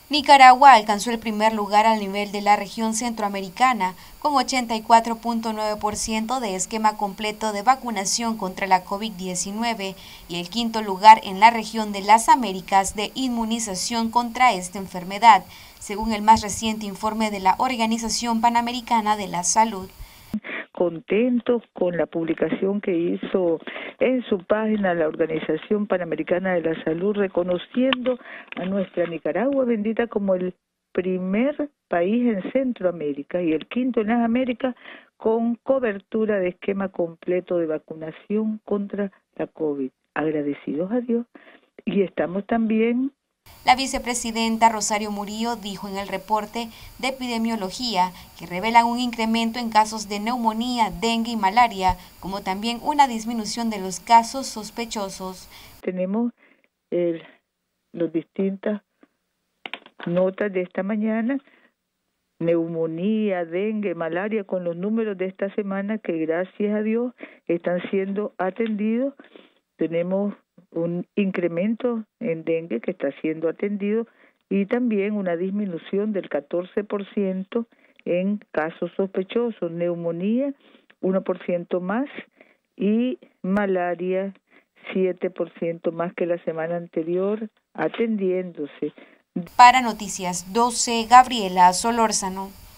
Nicaragua alcanzó el primer lugar al nivel de la región centroamericana, con 84.9% de esquema completo de vacunación contra la COVID-19 y el quinto lugar en la región de las Américas de inmunización contra esta enfermedad, según el más reciente informe de la Organización Panamericana de la Salud. Contentos con la publicación que hizo en su página la Organización Panamericana de la Salud, reconociendo a nuestra Nicaragua bendita como el primer país en Centroamérica y el quinto en las Américas con cobertura de esquema completo de vacunación contra la COVID. Agradecidos a Dios. Y estamos también. La vicepresidenta Rosario Murillo dijo en el reporte de epidemiología que revelan un incremento en casos de neumonía, dengue y malaria, como también una disminución de los casos sospechosos. Tenemos las distintas notas de esta mañana, neumonía, dengue, malaria, con los números de esta semana que gracias a Dios están siendo atendidos. Tenemos un incremento en dengue que está siendo atendido y también una disminución del 14% en casos sospechosos, neumonía 1% más y malaria 7% más que la semana anterior atendiéndose. Para Noticias 12, Gabriela Solórzano.